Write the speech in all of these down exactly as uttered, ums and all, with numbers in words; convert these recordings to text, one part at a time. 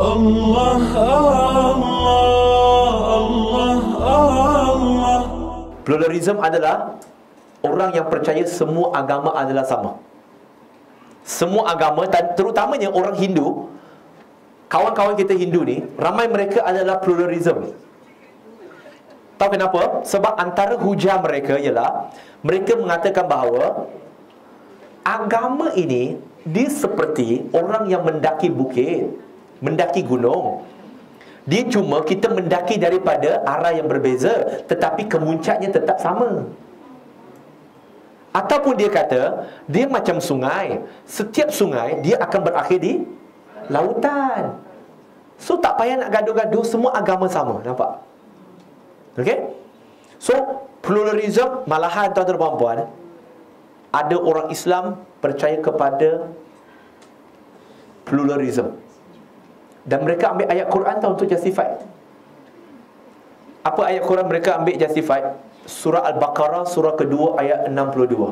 Allah, Allah, Allah, Allah. Pluralism adalah orang yang percaya semua agama adalah sama. Semua agama, terutamanya orang Hindu, kawan-kawan kita Hindu ni, ramai mereka adalah pluralism. Tahu kenapa? Sebab antara hujah mereka ialah mereka mengatakan bahawa agama ini dia seperti orang yang mendaki bukit, mendaki gunung. Dia cuma kita mendaki daripada arah yang berbeza, tetapi kemuncaknya tetap sama. Ataupun dia kata dia macam sungai. Setiap sungai dia akan berakhir di lautan. So tak payah nak gaduh-gaduh, semua agama sama. Nampak? Okay? So pluralism, malahan tuan-tuan dan puan-puan, ada orang Islam percaya kepada pluralism, dan mereka ambil ayat Quran tahu untuk justify. Apa ayat Quran mereka ambil justify? Surah Al-Baqarah, surah kedua ayat enam puluh dua.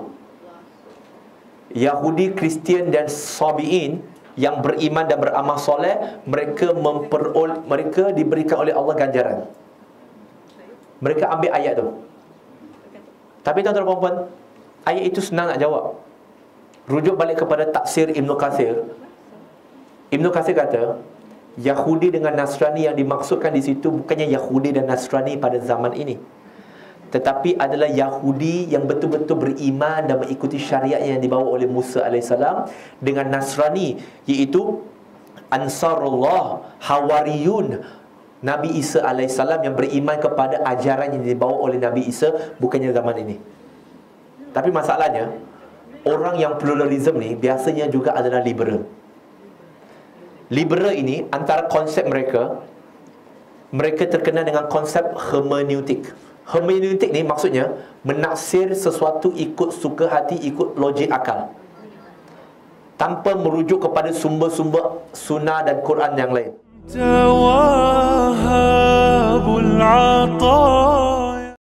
Yahudi, Kristian dan Sabi'in yang beriman dan beramal soleh, mereka memperol, mereka diberikan oleh Allah ganjaran. Mereka ambil ayat tu. Tapi tuan-tuan dan puan-puan, ayat itu senang nak jawab. Rujuk balik kepada tafsir Ibn Kathir. Ibn Kathir kata, Yahudi dengan Nasrani yang dimaksudkan di situ bukannya Yahudi dan Nasrani pada zaman ini, tetapi adalah Yahudi yang betul-betul beriman dan mengikuti syariat yang dibawa oleh Musa alaihissalam, dengan Nasrani iaitu Ansarullah, Hawariyun, Nabi Isa alaihissalam yang beriman kepada ajaran yang dibawa oleh Nabi Isa, bukannya zaman ini. Tapi masalahnya, orang yang pluralism ni biasanya juga adalah liberal. Liberal ini, antara konsep mereka, mereka terkenal dengan konsep hermeneutik. Hermeneutik ni maksudnya menaksir sesuatu ikut suka hati, ikut logik akal, tanpa merujuk kepada sumber-sumber sunnah dan Quran yang lain. Tawahabul ata